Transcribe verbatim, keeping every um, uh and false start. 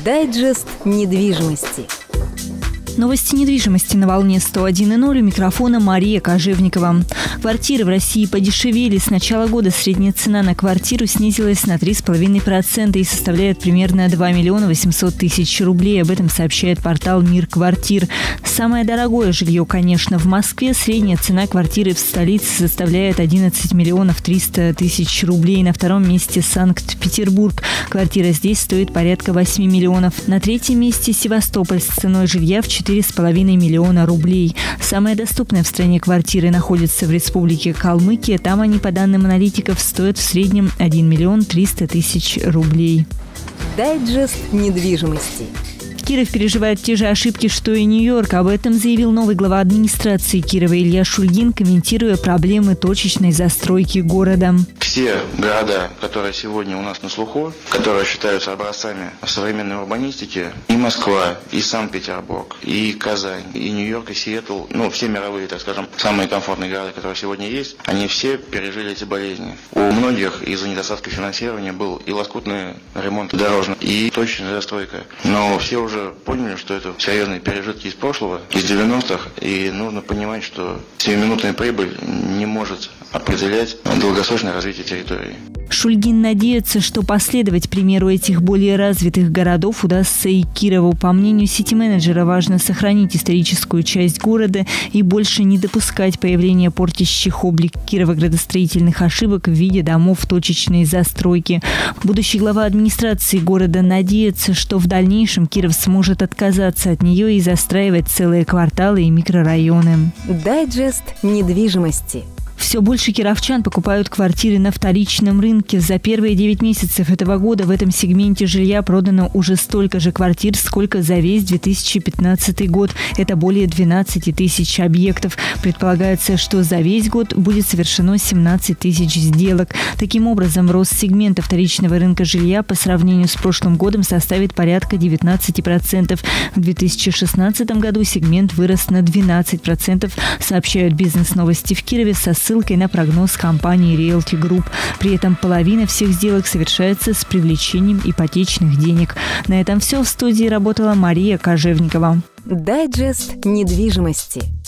Дайджест недвижимости. Новости недвижимости на волне сто один и ноль. У микрофона Мария Кожевникова. Квартиры в России подешевели. С начала года средняя цена на квартиру снизилась на три целых пять десятых процента и составляет примерно два миллиона восемьсот тысяч рублей. Об этом сообщает портал «Мир квартир». Самое дорогое жилье, конечно, в Москве. Средняя цена квартиры в столице составляет одиннадцать миллионов триста тысяч рублей. На втором месте Санкт-Петербург. Квартира здесь стоит порядка восемь миллионов. На третьем месте Севастополь с ценой жилья в четыре с половиной миллиона рублей. Самая доступная в стране квартиры находится в республике Калмыкия. Там они, по данным аналитиков, стоят в среднем один миллион триста тысяч рублей. Дайджест недвижимости. Киров переживает те же ошибки, что и Нью-Йорк. Об этом заявил новый глава администрации Кирова Илья Шульгин, комментируя проблемы точечной застройки города. Все города, которые сегодня у нас на слуху, которые считаются образцами современной урбанистики, и Москва, и Санкт-Петербург, и Казань, и Нью-Йорк, и Сиэтл, ну, все мировые, так скажем, самые комфортные города, которые сегодня есть, они все пережили эти болезни. У многих из-за недостатка финансирования был и лоскутный ремонт дорожный, и точечная застройка. Но все уже уже поняли, что это серьезные пережитки из прошлого, из девяностых, и нужно понимать, что сиюминутная прибыль не может определять долгосрочное развитие территории. Шульгин надеется, что последовать примеру этих более развитых городов удастся и Кирову. По мнению сити-менеджера, важно сохранить историческую часть города и больше не допускать появления портящих облик Кирова градостроительных ошибок в виде домов точечной застройки. Будущий глава администрации города надеется, что в дальнейшем Киров сможет отказаться от нее и застраивать целые кварталы и микрорайоны. Дайджест недвижимости. Все больше кировчан покупают квартиры на вторичном рынке. За первые девять месяцев этого года в этом сегменте жилья продано уже столько же квартир, сколько за весь две тысячи пятнадцатый год. Это более двенадцати тысяч объектов. Предполагается, что за весь год будет совершено семнадцать тысяч сделок. Таким образом, рост сегмента вторичного рынка жилья по сравнению с прошлым годом составит порядка девятнадцати процентов. В две тысячи шестнадцатом году сегмент вырос на двенадцать процентов, сообщают бизнес-новости в Кирове со ссылкой на прогноз компании Realty Group. При этом половина всех сделок совершается с привлечением ипотечных денег. На этом все. В студии работала Мария Кожевникова. Дайджест недвижимости.